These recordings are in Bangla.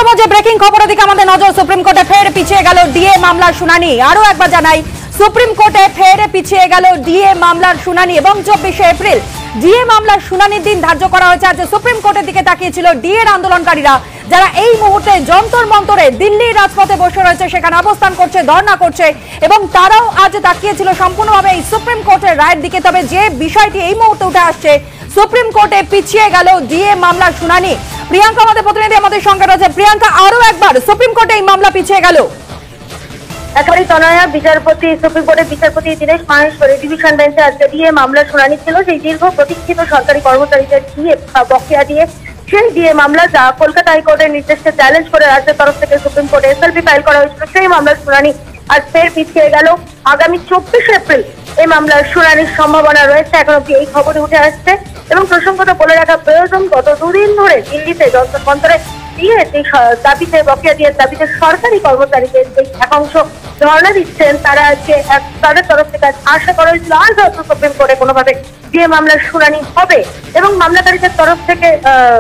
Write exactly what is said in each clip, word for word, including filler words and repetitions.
মাঝে ব্রেকিং খবরের দিকে আমাদের নজর। সুপ্রিম কোর্টে ফের পিছিয়ে গেল ডিএ মামলার শুনানি। আরো একবার জানাই, সুপ্রিম কোর্টে ফের পিছিয়ে গেল ডিএ মামলার শুনানি এবং চব্বিশে এপ্রিল ডিএ মামলার শুনানির দিন ধার্য করা হয়েছে। আজ সুপ্রিম কোর্টের দিকে তাকিয়েছিল ডিএর আন্দোলনকারীরা, যারা এই মুহূর্তে যন্তর মন্তরে দিল্লির রাজপথে বসে রয়েছে, সেখানে অবস্থান করছে, ধর্ণা করছে এবং তারাও আজ তাকিয়েছিল সম্পূর্ণভাবে এই সুপ্রিম কোর্টের রায়ের দিকে। তবে যে বিষয়টি এই মুহূর্তে উঠে আসছে, সুপ্রিম কোর্টে পিছিয়ে গেল ডিএ মামলার শুনানি। প্রিয়াঙ্কা আমাদের প্রতিনিধি আমাদের সঙ্গে রয়েছে। প্রিয়াঙ্কা, আরো একবার সুপ্রিম কোর্টে এই মামলা পিছিয়ে গেল। একেবারে তনয়া, বিচারপতি সুপ্রিম কোর্টের বিচারপতি দীনেশ মাহেশ্বরী ডিভিশন বেঞ্চে আজকে ডিএ মামলার শুনানি ছিল। সেই দীর্ঘ প্রতীক্ষিত সরকারি কর্মচারীদের ডিএ বকেয়া দিয়ে সেই ডিএ মামলা, যা কলকাতা হাইকোর্টের নির্দেশকে চ্যালেঞ্জ করে রাজ্যের তরফ থেকে সুপ্রিম কোর্টে এসএলপি ফাইল করা হয়েছিল, সেই মামলার শুনানি আজ ফের পিছিয়ে গেল। আগামী চব্বিশে এপ্রিল এই মামলার শুনানির সম্ভাবনা রয়েছে, এখন অব্দি এই খবরে উঠে আসছে। এবং প্রসঙ্গত বলে রাখা প্রয়োজন, গত দুদিন ধরে দিল্লিতে যন্তর মন্তরে দিয়ে যে দাবিতে বকেয়া দিয়ে দাবিতে সরকারি কর্মচারীদের যে একাংশ ধর্ণা দিচ্ছেন, তারা আজকে তাদের তরফ থেকে আশা করা হয়েছিল আজ হয়তো সুপ্রিম কোর্টে কোনোভাবে ডিএ মামলার শুনানি হবে। এবং মামলাকারীদের তরফ থেকে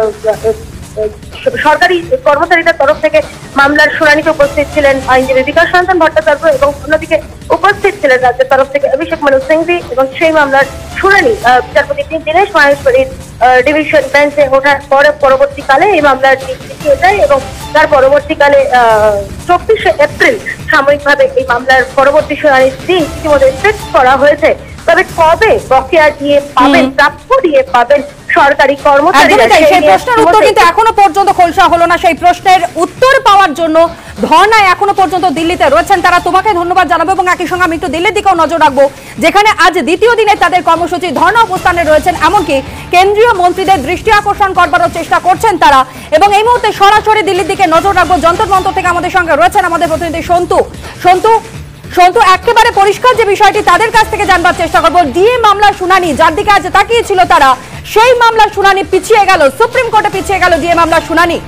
সরকারি কর্মচারীদের তরফ থেকে মামলার শুনানিতে উপস্থিত ছিলেন আইনজীবী বিকাশ রঞ্জন ভট্টাচার্য এবং অন্যদিকে উপস্থিত ছিলেন রাজ্যের তরফ থেকে অভিষেক মনু সিংভি। এবং সেই মামলার শুনানি বিচারপতি দীনেশ মাহেশ্বরীর ডিভিশন বেঞ্চে ওঠার পরে পরবর্তীকালে এই মামলার পিছিয়ে যায় এবং তার পরবর্তীকালে চব্বিশে এপ্রিল সাময়িকভাবে এই মামলার পরবর্তী শুনানির দিন ইতিমধ্যে ফিক্স করা হয়েছে। তবে কবে বকেয়া দিয়ে পাবেন, প্রাপ্য দিয়ে পাবেন সরকারি কর্মচারীরা, সেই প্রশ্নের উত্তর কিন্তু এখনো পর্যন্ত খোলসা হলো না। সেই প্রশ্নের উত্তর পাওয়ার জন্য ধর্নায় এখনো পর্যন্ত দিল্লিতে রয়েছেন তারা। তোমাকে ধন্যবাদ জানাবো এবং একই সঙ্গে আমি একটু দিল্লির দিকেও নজর রাখবো, যেখানে আজ দ্বিতীয় দিনে তাদের কর্মসূচি ধর্না অবস্থানে রয়েছেন। এমনকি কেন্দ্রীয় মন্ত্রীদের দৃষ্টি আকর্ষণ করবারও চেষ্টা করছেন তারা। এবং এই মুহূর্তে সরাসরি দিল্লির দিকে নজর রাখবো। যন্তর মন্তর থেকে আমাদের সঙ্গে রয়েছেন আমাদের প্রতিনিধি সন্তু। সন্তু সন্তু একেবারে পরিষ্কার যে বিষয়টি তাদের কাছ থেকে জানবার চেষ্টা করবো, ডিএ মামলার শুনানি যার দিকে আজ তাকিয়েছিল তারা, সেই মামলার শুনানি পিছিয়ে গেল, সুপ্রিম কোর্টে পিছিয়ে গেল ডিএ মামলার শুনানি।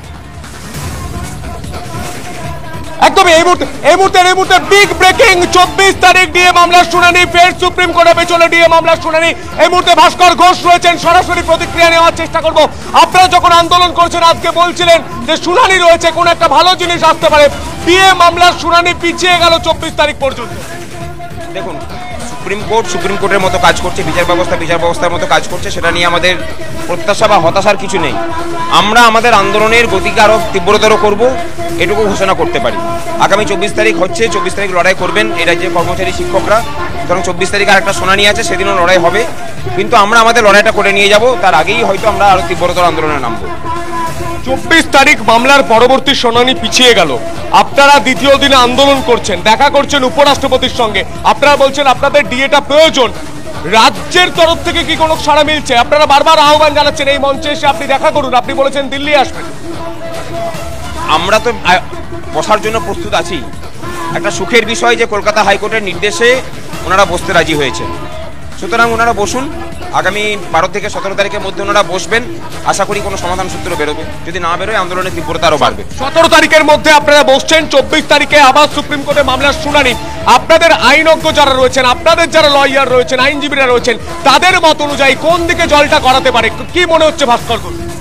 একদমই এই মুহূর্তে এই মুহূর্তে এই মুহূর্তে বিগ ব্রেকিং, চব্বিশ তারিখ ডিএ মামলার শুনানি, ফের সুপ্রিম কোর্টে পেছলে ডিএ মামলার শুনানি। এই মুহূর্তে ভাস্কর ঘোষ রয়েছেন, সরাসরি প্রতিক্রিয়া নেওয়ার চেষ্টা করব। আপনারা যখন আন্দোলন করছেন আজকে বলছিলেন যে শুনানি রয়েছে, কোন একটা ভালো জিনিস আসতে পারে, ডিএ মামলার শুনানি পিছিয়ে গেল চব্বিশ তারিখ পর্যন্ত। দেখুন, সুপ্রিম কোর্ট সুপ্রিম কোর্টের মতো কাজ করছে, বিচার ব্যবস্থা বিচার ব্যবস্থার মতো কাজ করছে, সেটা নিয়ে আমাদের প্রত্যাশা বা হতাশার কিছু নেই। আমরা আমাদের আন্দোলনের গতিকে আরও তীব্রতর করব, এটুকু ঘোষণা করতে পারি। আগামী চব্বিশ তারিখ হচ্ছে, চব্বিশ তারিখ লড়াই করবেন এই রাজ্যের কর্মচারী শিক্ষকরা, কারণ চব্বিশ তারিখ আর একটা শুনানি আছে, সেদিনও লড়াই হবে। কিন্তু আমরা আমাদের লড়াইটা করে নিয়ে যাব, তার আগেই হয়তো আমরা আরও তীব্রতর আন্দোলনে নামবো। চব্বিশ তারিখ মামলার পরবর্তী শুনানি পিছিয়ে গেল, আপনারা দ্বিতীয় দিনে আন্দোলন করছেন, দেখা করছেন উপরাষ্ট্রপতির সঙ্গে, আপনারা বলছেন আপনাদের ডিএটা প্রয়োজন, রাজ্যের তরফ থেকে কি কোনো সাড়া মিলছে? আপনারা বারবার আহ্বান জানাচ্ছেন এই মঞ্চে এসে আপনি দেখা করুন, আপনি বলেছেন দিল্লি আসবেন। আমরা তো বসার জন্য প্রস্তুত আছি। একটা সুখের বিষয় যে কলকাতা হাইকোর্টের নির্দেশে ওনারা বসতে রাজি হয়েছেন, সুতরাং ওনারা বসুন। আগামী বারো থেকে সতেরো তারিখের মধ্যে ওনারা বসবেন, আশা করি কোনো সমাধান সূত্র বেরোবে। যদি না বেরোয় আন্দোলনের তীব্রতা আরও বাড়বে। সতেরো তারিখের মধ্যে আপনারা বসছেন, চব্বিশ তারিখে আবার সুপ্রিম কোর্টে মামলার শুনানি। আপনাদের আইনজ্ঞ যারা রয়েছেন, আপনাদের যারা লয়ার রয়েছেন, আইনজীবীরা রয়েছেন, তাদের মত অনুযায়ী কোন দিকে জলটা গড়াতে পারে, কি মনে হচ্ছে ভাস্কর?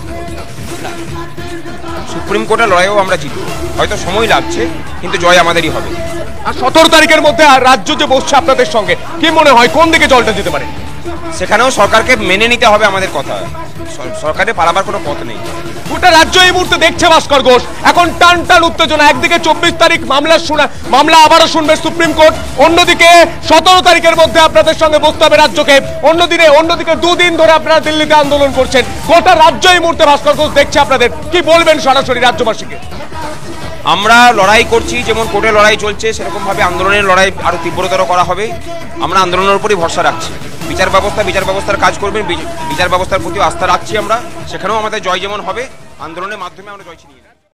সুপ্রিম কোর্টের লড়াইও আমরা জিতব, হয়তো সময় লাগছে, কিন্তু জয় আমাদেরই হবে। আর সতেরো তারিখের মধ্যে রাজ্য যে বসছে আপনাদের সঙ্গে, কি মনে হয় কোন দিকে জলটা যেতে পারে? সেখানেও সরকারকে মেনে নিতে হবে আমাদের কথা, সরকারের পালাবার কোনো পথ নেই। গোটা রাজ্য এই মুহূর্তে দেখছে ভাস্কর ঘোষ, এখন টান টান উত্তেজনা। একদিকে চব্বিশ তারিখ মামলার শুনা মামলা আবারও শুনবে সুপ্রিম কোর্ট, অন্যদিকে সতেরো তারিখের মধ্যে আপনাদের সঙ্গে বসতে হবে রাজ্যকে। অন্যদিকে অন্যদিকে দুদিন ধরে আপনারা দিল্লিতে আন্দোলন করছেন, গোটা রাজ্য এই মুহূর্তে ভাস্কর ঘোষ দেখছে আপনাদের, কি বলবেন সরাসরি রাজ্যবাসীকে? আমরা লড়াই করছি, যেমন কোর্টে লড়াই চলছে সেরকম ভাবে আন্দোলনের লড়াই আরো তীব্রতর করা হবে। আমরা আন্দোলনের উপরই ভরসা রাখছি। বিচার ব্যবস্থা বিচার ব্যবস্থার কাজ করবেন, বিচার ব্যবস্থার প্রতি আস্থা রাখছি আমরা, সেখানেও আমাদের জয় যেমন হবে, আন্দোলনের মাধ্যমে আমরা জয় ছিনিয়ে নেব।